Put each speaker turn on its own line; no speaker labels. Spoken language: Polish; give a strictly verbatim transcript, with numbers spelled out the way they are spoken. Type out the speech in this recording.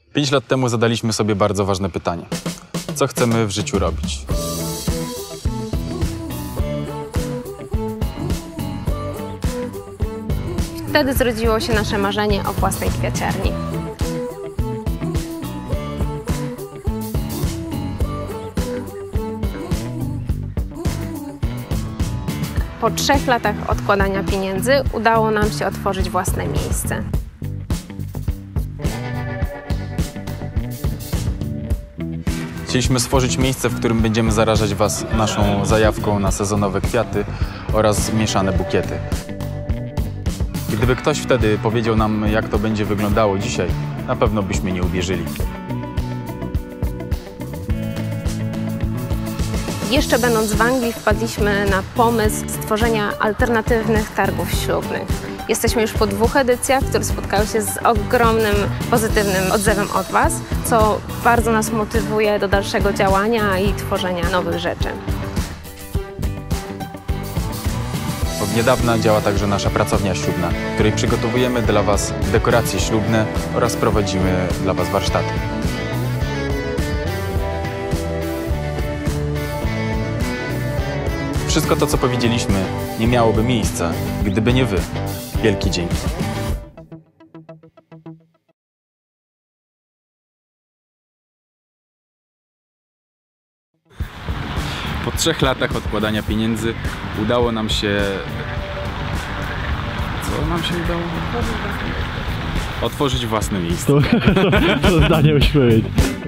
Pięć lat temu zadaliśmy sobie bardzo ważne pytanie. Co chcemy w życiu robić?
Wtedy zrodziło się nasze marzenie o własnej kwiaciarni. Po trzech latach odkładania pieniędzy udało nam się otworzyć własne miejsce.
Chcieliśmy stworzyć miejsce, w którym będziemy zarażać Was naszą zajawką na sezonowe kwiaty oraz mieszane bukiety. Gdyby ktoś wtedy powiedział nam, jak to będzie wyglądało dzisiaj, na pewno byśmy nie uwierzyli.
Jeszcze będąc w Anglii wpadliśmy na pomysł stworzenia alternatywnych targów ślubnych. Jesteśmy już po dwóch edycjach, które spotkały się z ogromnym, pozytywnym odzewem od Was, co bardzo nas motywuje do dalszego działania i tworzenia nowych rzeczy.
Od niedawna działa także nasza pracownia ślubna, w której przygotowujemy dla Was dekoracje ślubne oraz prowadzimy dla Was warsztaty. Wszystko to, co powiedzieliśmy, nie miałoby miejsca, gdyby nie Wy. Wielki dzięki. Po trzech latach odkładania pieniędzy udało nam się... Co nam się udało? Otworzyć własne miejsce.
To, to, to zdanie musi powiedzieć.